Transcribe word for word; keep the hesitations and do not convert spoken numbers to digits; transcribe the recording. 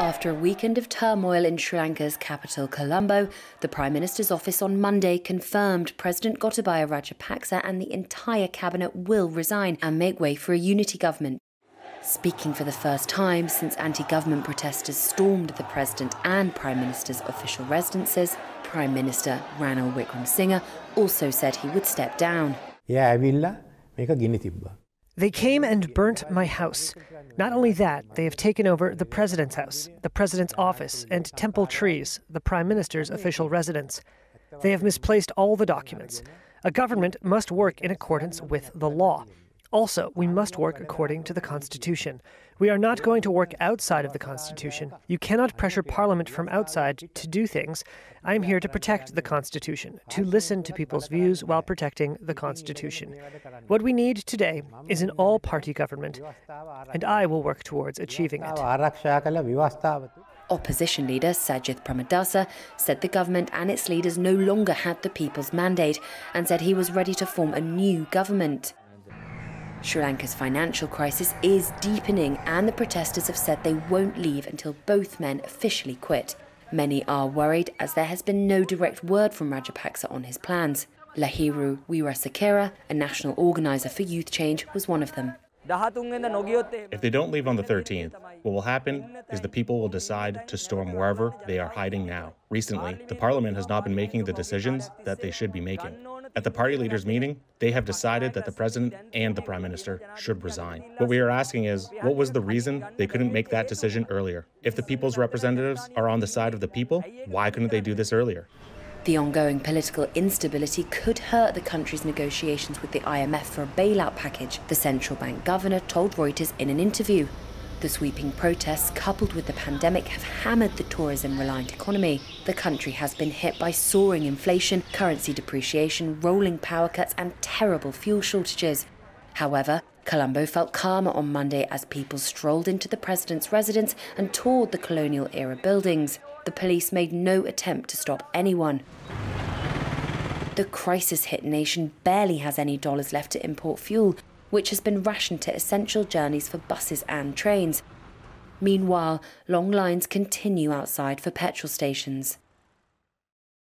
After a weekend of turmoil in Sri Lanka's capital, Colombo, the Prime Minister's office on Monday confirmed President Gotabaya Rajapaksa and the entire cabinet will resign and make way for a unity government. Speaking for the first time since anti-government protesters stormed the President and Prime Minister's official residences, Prime Minister Ranil Wickremesinghe also said he would step down. They came and burnt my house. Not only that, they have taken over the President's house, the President's office, and Temple Trees, the Prime Minister's official residence. They have misplaced all the documents. A government must work in accordance with the law. Also, we must work according to the Constitution. We are not going to work outside of the Constitution. You cannot pressure Parliament from outside to do things. I am here to protect the Constitution, to listen to people's views while protecting the Constitution. What we need today is an all-party government, and I will work towards achieving it. Opposition leader Sajith Premadasa said the government and its leaders no longer had the people's mandate and said he was ready to form a new government. Sri Lanka's financial crisis is deepening, and the protesters have said they won't leave until both men officially quit. Many are worried as there has been no direct word from Rajapaksa on his plans. Lahiru Wirasekera, a national organiser for youth change, was one of them. If they don't leave on the thirteenth, what will happen is the people will decide to storm wherever they are hiding now. Recently, the parliament has not been making the decisions that they should be making. At the party leaders' meeting, they have decided that the president and the prime minister should resign. What we are asking is, what was the reason they couldn't make that decision earlier? If the people's representatives are on the side of the people, why couldn't they do this earlier? The ongoing political instability could hurt the country's negotiations with the I M F for a bailout package, the central bank governor told Reuters in an interview. The sweeping protests, coupled with the pandemic, have hammered the tourism-reliant economy. The country has been hit by soaring inflation, currency depreciation, rolling power cuts and terrible fuel shortages. However, Colombo felt calmer on Monday as people strolled into the president's residence and toured the colonial-era buildings. The police made no attempt to stop anyone. The crisis-hit nation barely has any dollars left to import fuel, which has been rationed to essential journeys for buses and trains. Meanwhile, long lines continue outside for petrol stations.